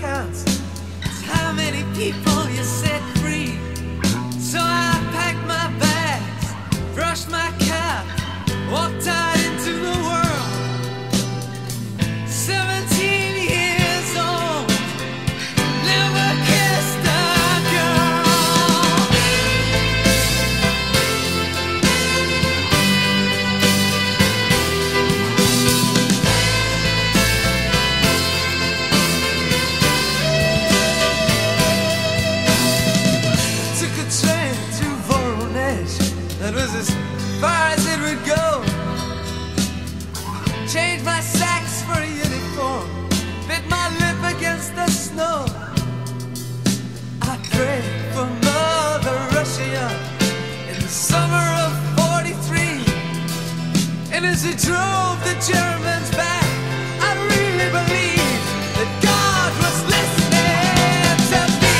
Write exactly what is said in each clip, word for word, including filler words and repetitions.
counts. It's how many people you set free. So I packed my bags, brushed my cap, walked out into the world. Seventeen years old, never kissed a girl. Took a train to Voronezh, that was as far as it would go. Changed my sacks for a uniform, bit my lip against the snow. I prayed for Mother Russia in the summer of forty-three. And as he drove the Germans back, I really believed that God was listening to me.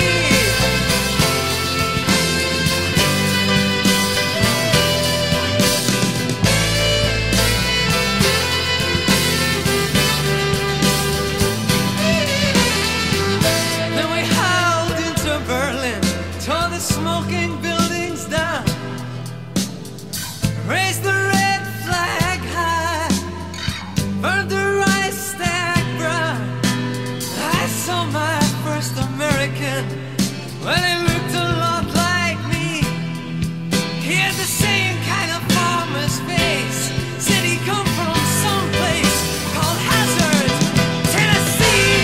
Then we howled into Berlin, tore the smoking buildings down, raised the red flag high, burned the Reichstag brown. I saw my first American when he looked a lot like me. He had the same kind of farmer's face, said he come from someplace called Hazard, Tennessee.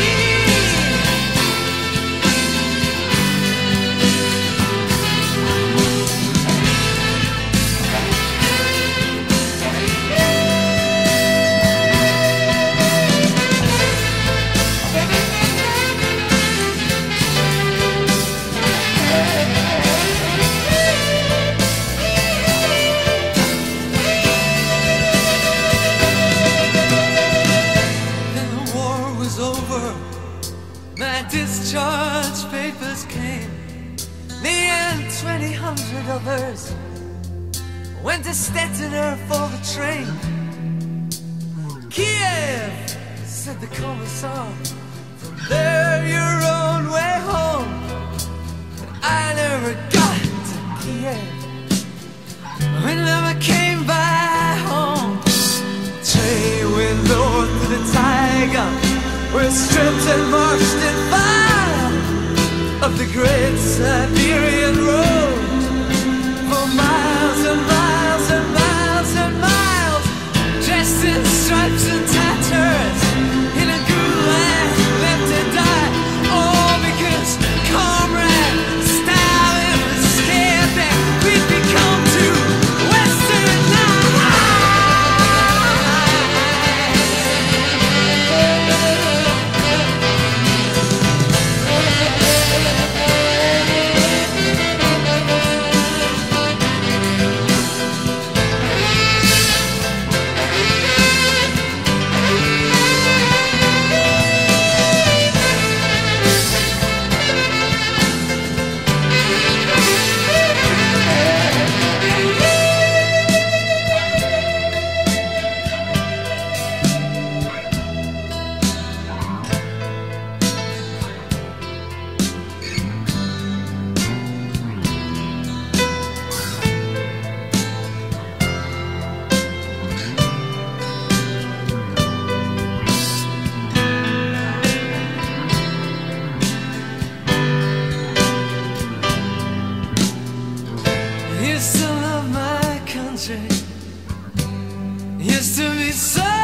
Then the war was over, my discharge papers came. Me and twenty hundred others went to Stettiner for the train. Kiev, said the commissar, from there your own way home. But I never got to Kiev, we never came back home. Train went north to the Tiger, we're stripped and marched in file up the great Siberian road. For miles and miles and miles and miles, dressed in stripes and tatters, in a gulag left to die. All because Comrade Stalin was scared that we'd become too westernized. Used to love my country, used to be so